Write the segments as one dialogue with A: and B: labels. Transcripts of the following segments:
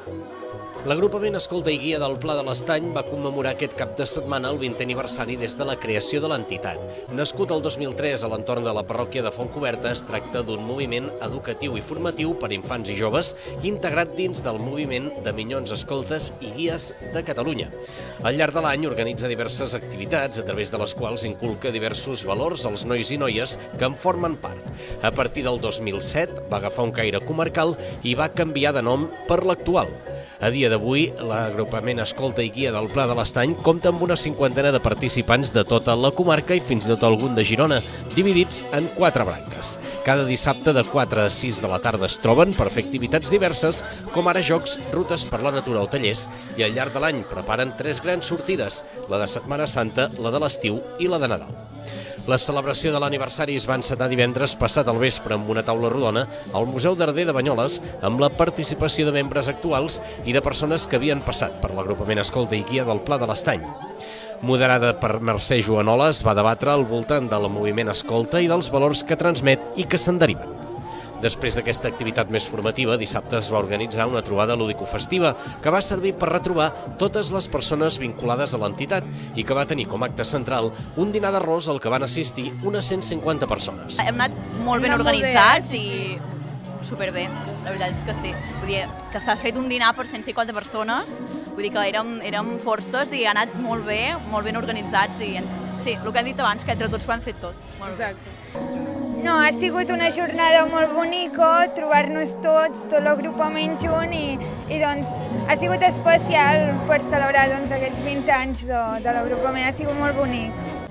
A: L'agrupament Escolta i Guia del Pla de l'Estany va commemorar aquest cap de setmana el 20è aniversari des de la creació de l'entitat. Nascut el 2003 a l'entorn de la parròquia de Fontcoberta, es tracta d'un moviment educatiu i formatiu per a infants i joves integrat dins del moviment de Minyons Escoltes i Guies de Catalunya. Al llarg de l'any organitza diverses activitats a través de les quals inculca diversos valors als nois i noies que en formen part. A partir del 2007 va agafar un caire comarcal i va canviar de nom per l'actual. A dia d'avui, l'agrupament Escolta i Guia del Pla de l'Estany compta amb una cinquantena de participants de tota la comarca i fins i tot algun de Girona, dividits en 4 branques. Cada dissabte de 4 a 6 de la tarda es troben per fer activitats diverses, com ara jocs, rutes per la natura o tallers, i al llarg de l'any preparen 3 grans sortides, la de Setmana Santa, la de l'estiu i la de Nadal. La celebració de l'aniversari es va encetar divendres passat al vespre amb una taula rodona al Museu d'Arder de Banyoles amb la participació de membres actuals i de persones que havien passat per l'agrupament Escolta i Guia del Pla de l'Estany. Moderada per Mercè Joanola, es va debatre al voltant del moviment Escolta i dels valors que transmet i que se'n deriven. Després d'aquesta activitat més formativa, dissabte es va organitzar una trobada lúdico-festiva que va servir per retrobar totes les persones vinculades a l'entitat i que va tenir com a acte central un dinar d'arròs al que van assistir unes 150 persones.
B: Hem anat molt ben organitzats i superbé, la veritat és que sí. Vull dir que s'ha fet un dinar per 150 persones, vull dir que érem forces i ha anat molt ben organitzats i sí, el que hem dit abans, que entre tots ho hem fet tot.
C: Exacte. No, ha sigut una jornada molt bonica, trobar-nos tots, tot l'agrupament junt i doncs ha sigut especial per celebrar aquests 20 anys de l'agrupament, ha sigut molt bonic.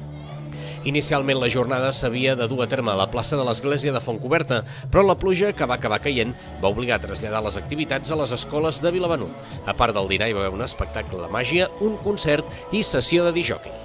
A: Inicialment la jornada s'havia de dur a terme a la plaça de l'església de Fontcoberta, però la pluja, que va acabar caient, va obligar a traslladar les activitats a les escoles de Vilavenut. A part del dinar hi va haver un espectacle de màgia, un concert i sessió de discjòquei.